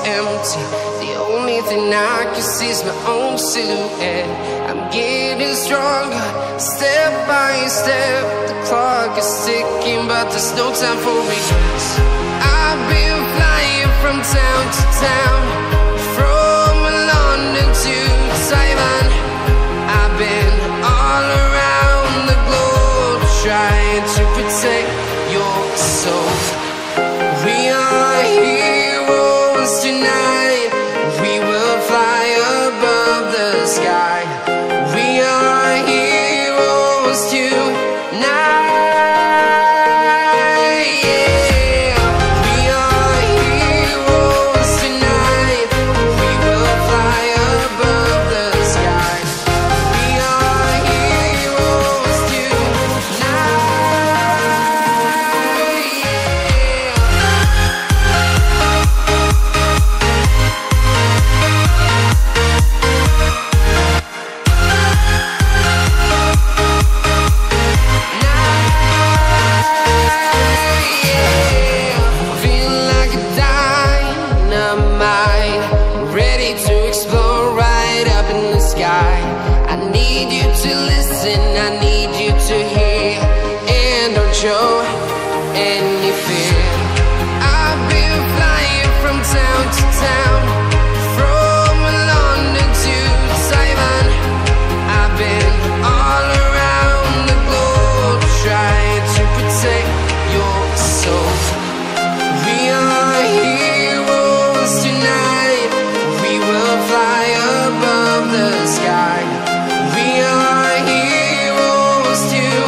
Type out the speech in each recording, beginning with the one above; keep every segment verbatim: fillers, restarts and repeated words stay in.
empty. The only thing I can see is my own silhouette. I'm getting stronger, step by step. The clock is ticking, but there's no time for regrets. I've been flying from town to town, from London to Taiwan. I've been all around the globe, trying to protect your soul. We are heroes tonight. We will fly above the sky. We are heroes tonight. I need you to listen, I need you to hear, and don't show any fear. I've been flying from town to town, from London to Taiwan. I've been all around the globe, trying to protect your soul. We are heroes tonight. We will fly above the sky. We are heroes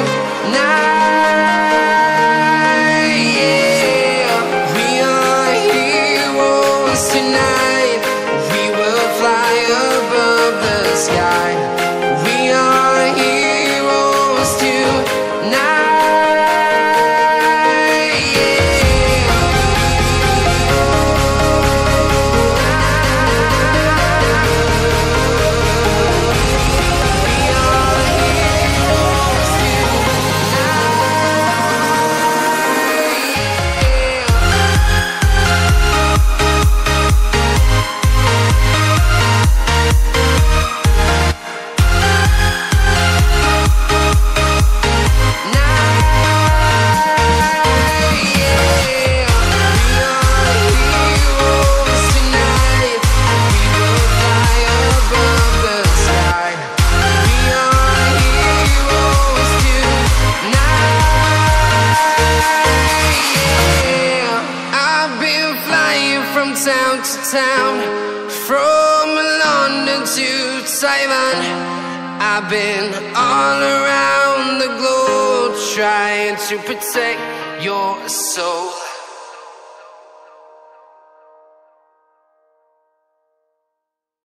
tonight, yeah. We are heroes tonight. We will fly above the sky. We are heroes tonight. From town to town, from London to Taiwan. I've been all around the globe, trying to protect your soul.